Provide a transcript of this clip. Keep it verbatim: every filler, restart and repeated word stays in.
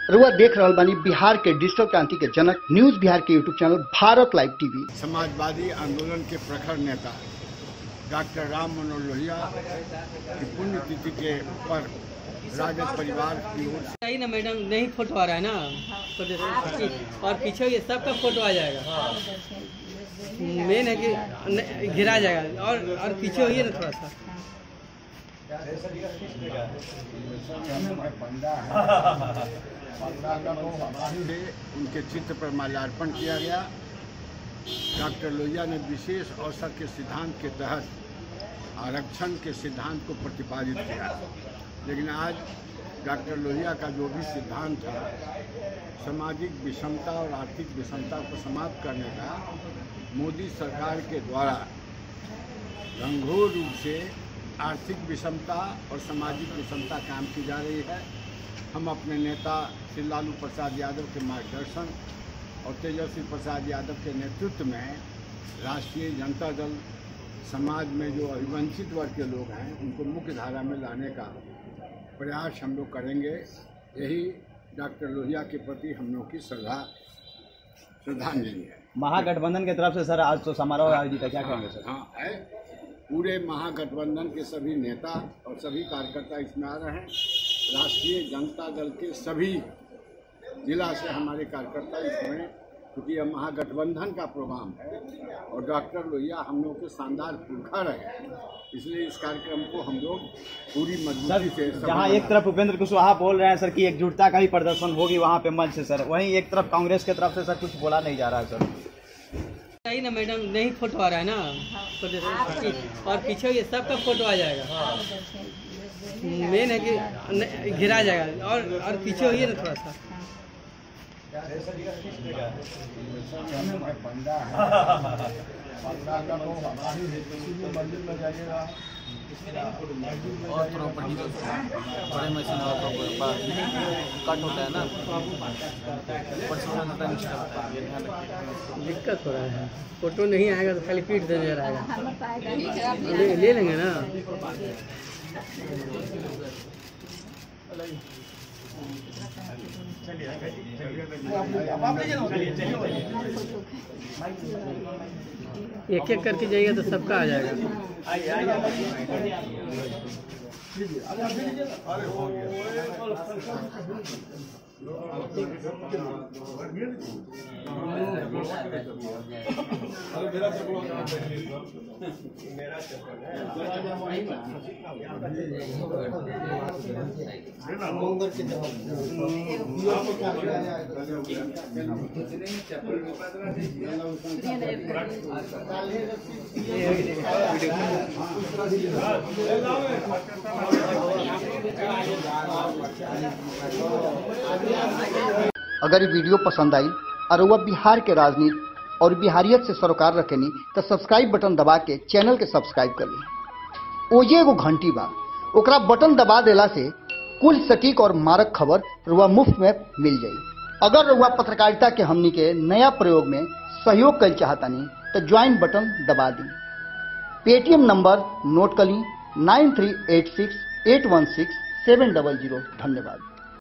रुआ देख रहल बानी बिहार के डिजिटल क्रांति के जनक न्यूज बिहार के YouTube channel Bharat live TV. समाजवादी आंदोलन के प्रखर नेता डॉक्टर राम मनोहर लोहिया की पुण्यतिथि के पर राजद परिवार की ओर से सही ना मैडम, नहीं फोटो आ रहा है ना, और पीछे ये सबका फोटो आ जाएगा। मेन है कि घिरा जाएगा और और पीछे होइए ना थोड़ा सा। उनके चित्र पर माल्यार्पण किया गया। डॉक्टर लोहिया ने विशेष अवसर के सिद्धांत के तहत आरक्षण के सिद्धांत को प्रतिपादित किया, लेकिन आज डॉक्टर लोहिया का जो भी सिद्धांत था सामाजिक विषमता और आर्थिक विषमता को समाप्त करने का, मोदी सरकार के द्वारा घंघोर रूप से आर्थिक विषमता और सामाजिक विषमता काम की जा रही है। हम अपने नेता श्री लालू प्रसाद यादव के मार्गदर्शन और तेजस्वी प्रसाद यादव के नेतृत्व में राष्ट्रीय जनता दल समाज में जो अभिवंचित वर्ग के लोग हैं उनको मुख्य धारा में लाने का प्रयास हम लोग करेंगे। यही डॉक्टर लोहिया के प्रति हम लोग की श्रद्धा श्रद्धांजलि है। महागठबंधन की तरफ से सर आज तो समारोह आयोजित है, क्या कहेंगे सर? हाँ है, पूरे महागठबंधन के सभी नेता और सभी कार्यकर्ता इसमें आ रहे हैं। राष्ट्रीय जनता दल के सभी जिला से हमारे कार्यकर्ता इसमें, क्योंकि यह महागठबंधन का प्रोग्राम है और डॉक्टर लोहिया हम लोग के शानदार पुरखा है, इसलिए इस कार्यक्रम को हम लोग पूरी मजबूती से। जहाँ एक तरफ उपेंद्र कुशवाहा बोल रहे हैं सर कि एकजुटता का ही प्रदर्शन होगी वहाँ पे मंच से सर, वहीं एक तरफ कांग्रेस की तरफ से सर कुछ बोला नहीं जा रहा है सर। सही ना मैडम, नहीं फोटो आ रहा है ना, और पीछे ये सबका फोटो आ जाएगा। मेन है कि घिरा जाएगा और और पीछे होइए ना थोड़ा सा। और थोड़ा बड़े मशीन और कट होता है ना, दिक्कत हो रहा है। फोटो नहीं आएगा तो खाली पीठ दे रहेगा। ले, ले लेंगे ना। एक एक करके जाइए तो सबका आ जाएगा। अगर ये वीडियो पसंद आई और वह बिहार के राजनीति और बिहारियत से सरोकार रखेनी तो सब्सक्राइब बटन दबा के चैनल के सब्सक्राइब कर ली। ओजे एगो घंटी बा, ओकरा बटन दबा देला से कुल सटीक और मारक खबर रुआ मुफ्त में मिल जाई। अगर रुआ पत्रकारिता के हमनी के नया प्रयोग में सहयोग कर चाहतानी तो ज्वाइन बटन दबा दी। पेटीएम नंबर नोट कर ली nine three eight six eight one six seven double zero. धन्यवाद।